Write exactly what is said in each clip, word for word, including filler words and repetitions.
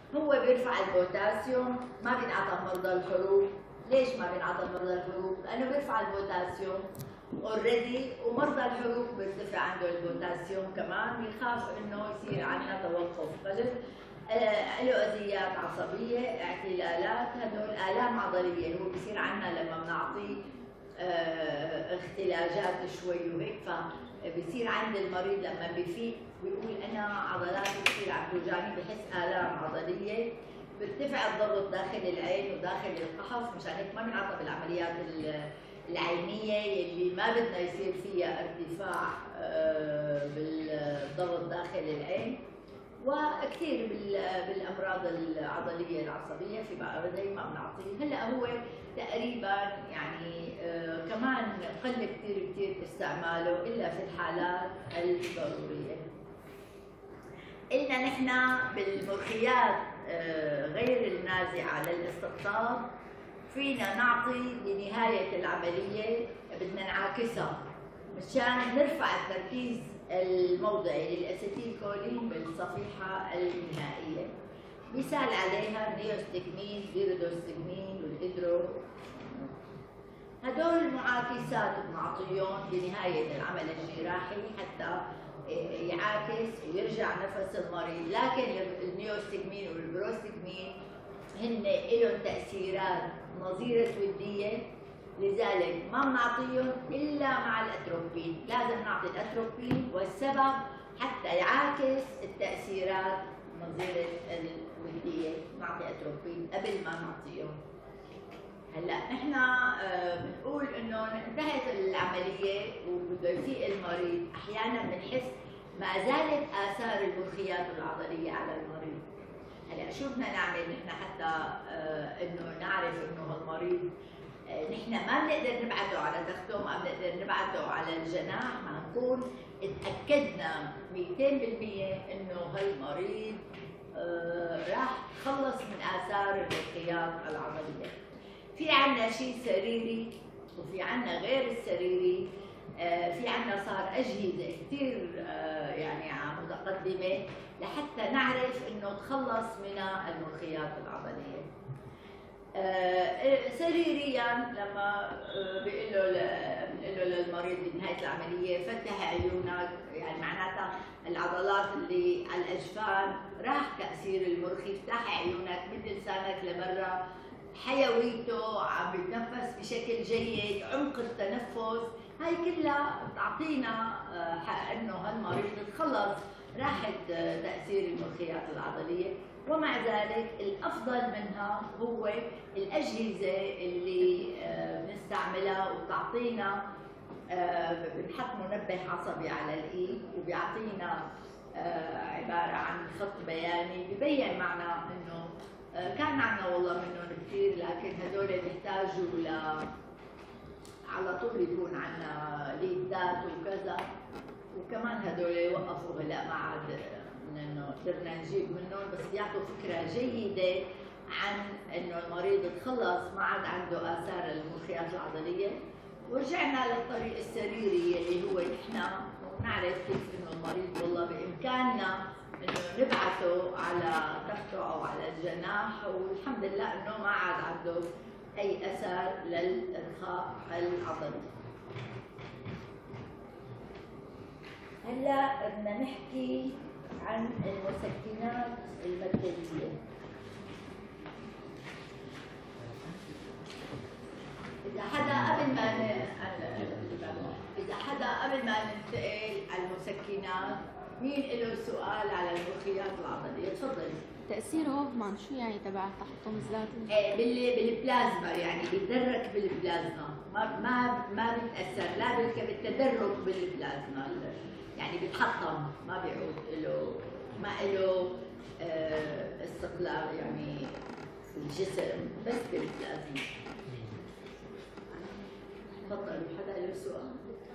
هو بيرفع البوتاسيوم، ما بينعطى مرضى الحروق. ليش ما بينعطى مرضى الحروق؟ لانه بيرفع البوتاسيوم اوريدي، ومرضى الحروق بيرتفع عنده البوتاسيوم كمان، بيخاف انه يصير عندنا توقف قلب، آه، له اذيات عصبيه، اعتلالات، هدول الام عضليه. هو بصير عندنا لما بنعطيه آه، اختلاجات شوي وهيك، فبصير عند المريض لما بيفيق بيقول انا عضلاتي كثير عم توجعني، بحس الام عضليه، بيرتفع الضغط داخل العين وداخل القحف. مشان هيك ما بنعطى بالعمليات العينيه اللي ما بدنا يصير فيها ارتفاع آه، بالضغط داخل العين. وكثير بالامراض العضليه العصبيه في بقى زي ما بنعطيه هلا. هو تقريبا يعني آه كمان قل كثير كثير استعماله الا في الحالات الضروريه. إلنا نحن بالمرخيات آه غير النازعه للاستقطاب فينا نعطي بنهايه العمليه، بدنا نعاكسها مشان نرفع التركيز الموضعي للاسيتيل كولين بالصفيحه النهائيه. مثال عليها النيوستجمين، البيريدوستجمين، والهيدرو. هدول المعاكسات بنعطيهم بنهايه العمل الجراحي حتى يعاكس ويرجع نفس المريض. لكن النيوستجمين والبروستجمين هن لهم تاثيرات نظيره وديه، لذلك ما بنعطيهم الا مع الاتروبين. لازم نعطي الاتروبين، والسبب حتى يعاكس التاثيرات نظيره الوديه، نعطي اتروبين قبل ما نعطيهم. هلا نحن بنقول انه انتهت العمليه وبده يفيق المريض، احيانا بنحس ما زالت اثار المرخيات العضليه على المريض. هلا شو بدنا نعمل نحن حتى انه نعرف انه المريض نحن ما بنقدر نبعته على تخته، ما بنقدر نبعته على الجناح، ما نكون اتاكدنا مئتين بالمئة انه هالمريض راح تخلص من اثار المرخيات العضليه. في عندنا شيء سريري وفي عندنا غير السريري. في عندنا صار اجهزه كثير يعني متقدمه لحتى نعرف انه نتخلص من المرخيات العضليه. سريريا لما بيقول له بنقول له للمريض بنهايه العمليه فتح عيونك، يعني معناتها العضلات اللي على الاجفان راح تاثير المرخي، افتح عيونك، مد لسانك لبرا، حيويته عم بيتنفس بشكل جيد، عمق التنفس، هاي كلها بتعطينا حق انه هالمريض تخلص راحت تاثير المرخيات العضليه. ومع ذلك الافضل منها هو الاجهزه اللي بنستعملها وبتعطينا، بنحط منبه عصبي على الايد وبيعطينا عباره عن خط بياني ببين معنا انه كان عنا والله منهم كثير، لكن هدول بيحتاجوا ل على طول يكون عنا ليدات وكذا، وكمان هدول وقفوا هلا ما عاد انه قدرنا نجيب منهم، بس بيعطوا فكره جيده عن انه المريض تخلص ما عاد عنده اثار المرخيات العضليه. ورجعنا للطريق السريري اللي هو نحن نعرف كيف انه المريض والله بامكاننا انه نبعثه على تخته او على الجناح، والحمد لله انه ما عاد عنده اي اثر للارخاء العضلي. هلا بدنا نحكي عن المسكنات المركزيه. اذا حدا قبل ما ن... اذا حدا قبل ما ننتقل على المسكنات، مين له سؤال على المرخيات العضليه؟ تفضلي. تأثير هوفمان شو يعني تبع التحطم الذاتي؟ ايه بالبلازما، يعني بيتدرك بالبلازما، ما ما ما بيتاثر لا بالتدرج بالبلازما، يعني بيتحطم ما بيعود له، ما له اه استقلال يعني في الجسم، بس بالبلازما. تفضلوا حدا له سؤال؟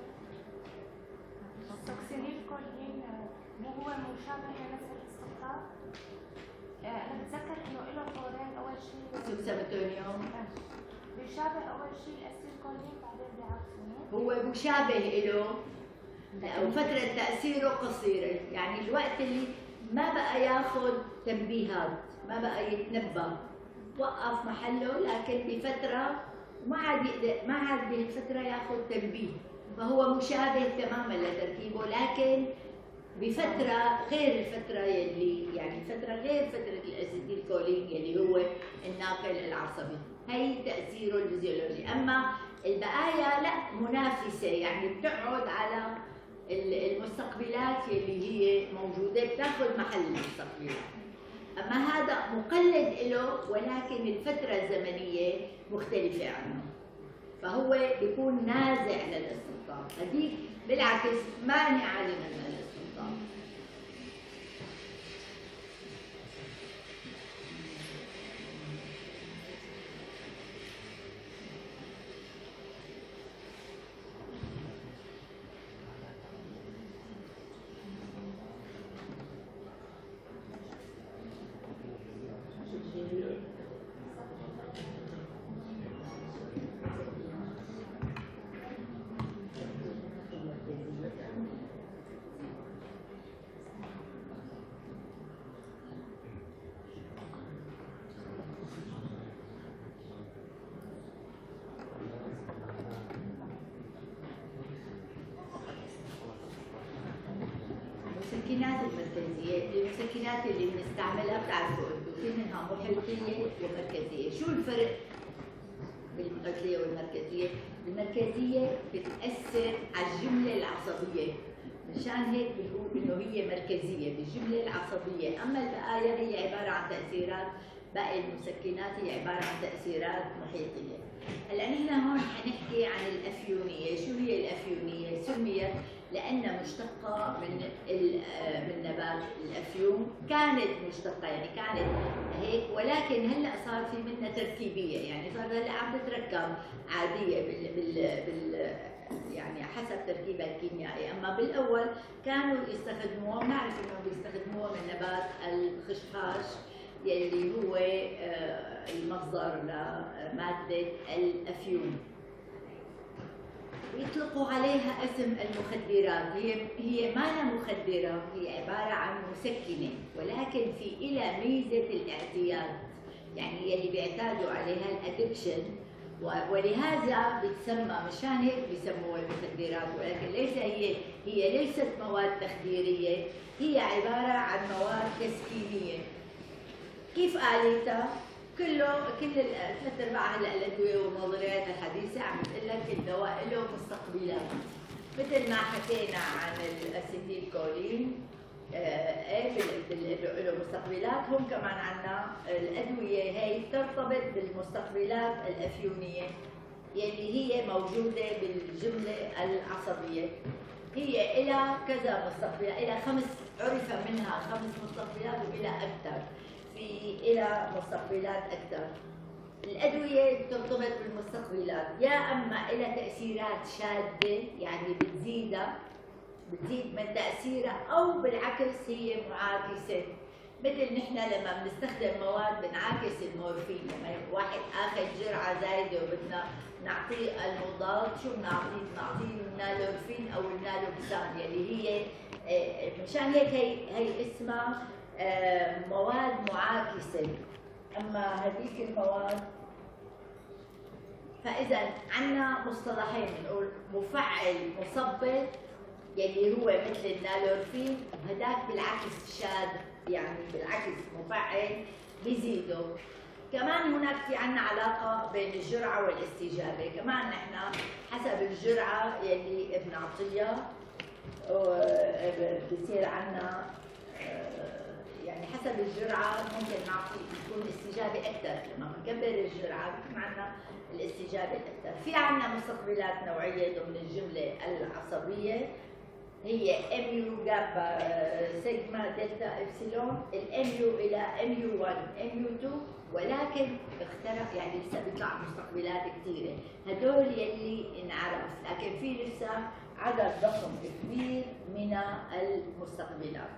السوكسينيل كولين مو هو مشابه لنسبة الاستقطاب؟ أنا بتذكر إنه له فورين، أول شيء سوكسامتونيوم بيشابه أول شيء الأسيل كولين بعدين بيعكسونه. هو مشابه له وفترة تأثيره قصيرة، يعني الوقت اللي ما بقى ياخذ تنبيهات، ما بقى يتنبه، وقف محله لكن بفتره ما عاد يقدر ما عاد بفتره ياخذ تنبيه، فهو مشابه تماما لتركيبه لكن بفتره غير الفتره يلي يعني فتره غير فتره الاسيتيل كولين يلي هو الناقل العصبي، هي تاثيره الفيزيولوجي. اما البقايا لا منافسه، يعني بتقعد على المستقبلات يلي هي موجوده بتاخذ محل المستقبلات. اما هذا مقلد له ولكن الفتره الزمنيه مختلفه عنه، فهو بيكون نازع للاستنطاق، هذيك بالعكس مانعه لنا للاستنطاق. المسكنات المركزية، المسكنات اللي بنستعملها بتعرفوا انتم في منها محيطية ومركزية، شو الفرق بالمحيطية والمركزية؟ المركزية بتأثر على الجملة العصبية، مشان هيك بنقول انه هي مركزية بالجملة العصبية، اما البقايا هي عبارة عن تأثيرات، باقي المسكنات هي عبارة عن تأثيرات محيطية. هلا نحن هون حنحكي عن الأفيونية، شو هي الأفيونية؟ سميت لأنها مشتقة من من نبات الأفيون، كانت مشتقة يعني كانت هيك، ولكن هلا صار في منها تركيبية، يعني صار هلا عم تتركب عادية بال بال بال يعني حسب تركيبها الكيميائي، أما بالأول كانوا يستخدموها، بنعرف إنهم بيستخدموها من نبات الخشخاش يلي هو المصدر لمادة الأفيون. بيطلقوا عليها اسم المخدرات، هي هي ما لها مخدرة، هي عبارة عن مسكنة، ولكن في إلى ميزة الاعتياد، يعني يلي بيعتادوا عليها الأدكشن، ولهذا بتسمى، مشان هيك بسموها المخدرات، ولكن ليس هي هي ليست مواد تخديرية، هي عبارة عن مواد تسكينية. كيف آليتها؟ كله كل ثلاث ارباع هلا الادويه والنظريات الحديثه عم بتقول لك الدواء له مستقبلات، مثل ما حكينا عن الاسيتيل كولين ايه له مستقبلات، هم كمان عندنا الادويه هي ترتبط بالمستقبلات الافيونيه يلي هي موجوده بالجمله العصبيه، هي إلى كذا مستقبلات، إلى خمس، عرف منها خمس مستقبلات وإلى أكثر، في إلى مستقبلات أكثر. الأدوية ترتبط بالمستقبلات، يا أما إلى تأثيرات شاذة يعني بتزيدها بتزيد من تأثيرها، أو بالعكس هي معاكسة، مثل نحن لما بنستخدم مواد بنعاكس المورفين، لما واحد اخذ جرعه زايده وبدنا نعطيه المضاد، شو بنعطيه؟ بنعطيه النالورفين او النالوكسان يلي هي مشان هيك هي هي اسمها مواد معاكسه. اما هذيك المواد، فاذا عندنا مصطلحين بنقول مفعل مثبط يلي هو مثل النالورفين، هداك بالعكس شاذ، يعني بالعكس مفعل بيزيده. كمان هناك في عنا علاقة بين الجرعة والاستجابة، كمان نحن حسب الجرعة يلي بنعطيها بصير عنا، يعني حسب الجرعة ممكن نعطي تكون الاستجابة أكثر، لما بنكبر الجرعة بيكون عنا الاستجابة أكثر. في عنا مستقبلات نوعية ضمن الجملة العصبية، هي ام يو جابا سيجما دلتا ابسلون، الام يو الى ام يو واحد ام يو اثنين، ولكن اختلف، يعني لسه بيطلع مستقبلات كثيره، هدول يلي انعرف، لكن في لسه عدد ضخم كبير من المستقبلات.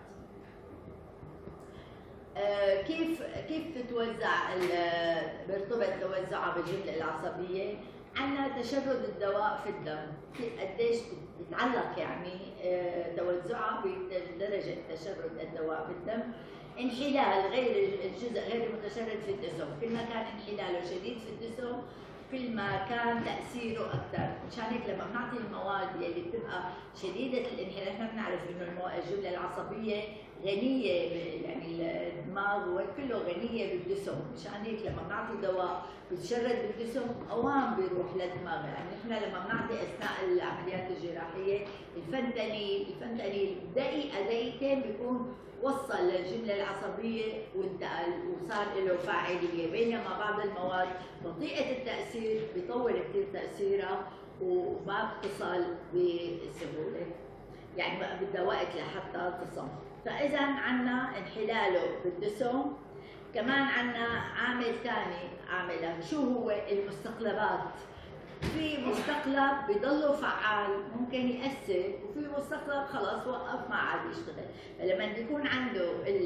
آه كيف كيف تتوزع بيرتبط توزعها بالجمله العصبيه؟ عندنا تشرد الدواء في الدم، قديش بتعلق يعني توزعها بدرجة تشرد الدواء بالدم. انحلال غير الجزء غير المتشرد في الدسم، كل ما كان انحلاله شديد في الدسم كل ما كان تاثيره اكثر، مشان هيك لما بنعطي المواد اللي بتبقى شديده الانحلال، احنا بنعرف انه الجمله العصبيه غنيه يعني الدماغ كله غنيه بالدسم، مشان هيك لما بنعطي دواء بتشرد بالدسم اوام بيروح للدماغ، يعني احنا لما بنعطي اثناء العمليات الجراحيه الفنتانيل، الفنتانيل دقيقه دقيقتين بيكون وصل للجمله العصبيه وانتقل وصار له فاعليه، بينما بعض المواد بطيئه التاثير بيطول كثير تاثيرها وما بتصل بسهوله، يعني بدها وقت لحتى تصل. فاذا عندنا انحلاله بالدسم، كمان عندنا عامل ثاني عامل شو هو المستقلبات. في مستقلب بضله فعال ممكن يأثر، وفي مستقلب خلاص وقف ما عاد يشتغل، فلما بيكون عنده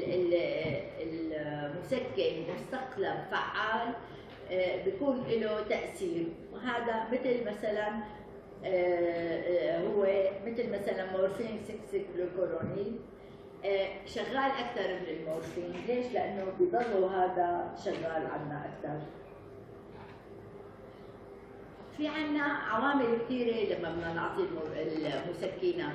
المسكن مستقلب فعال بيكون له تأثير، وهذا مثل مثلا هو مثل مثلا مورفين ستة جلوكورونيل شغال أكثر من المورفين، ليش؟ لأنه بضله هذا شغال عنا أكثر. في عنا عوامل كثيرة لما بدنا نعطي المسكنات،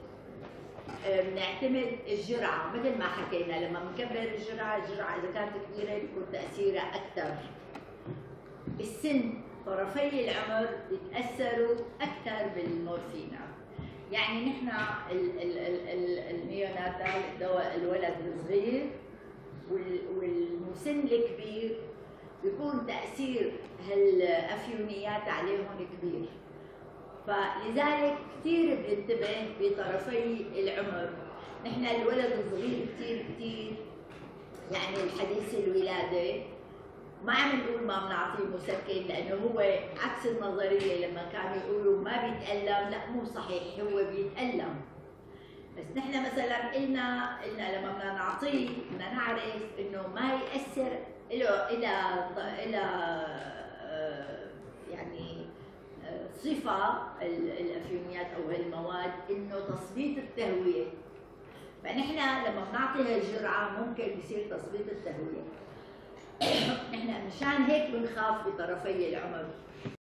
بنعتمد الجرعة مثل ما حكينا، لما بنكبر الجرعة، الجرعة إذا كانت كبيرة بيكون تأثيرها أكثر. السن، طرفي العمر بيتأثروا أكثر بالمورفينات، يعني نحن النيوناتال الدواء الولد الصغير والمسن الكبير بيكون تأثير هالأفيونيات عليهم كبير، فلذلك كثير بننتبه بطرفي العمر. نحن الولد الصغير كثير كثير يعني الحديث الولادة ما عم نقول ما بنعطيه مسكن، لأنه هو عكس النظرية لما كانوا يقولوا ما بيتألم، لا مو صحيح، هو بيتألم، بس نحن مثلا قلنا قلنا لما بدنا نعطيه بدنا نعرف انه ما يأثر له الى الى يعني صفه الافيونيات او هالمواد انه تثبيط التهويه، فنحن لما بنعطي هالجرعه ممكن يصير تثبيط التهويه. نحن مشان هيك بنخاف بطرفي العمر.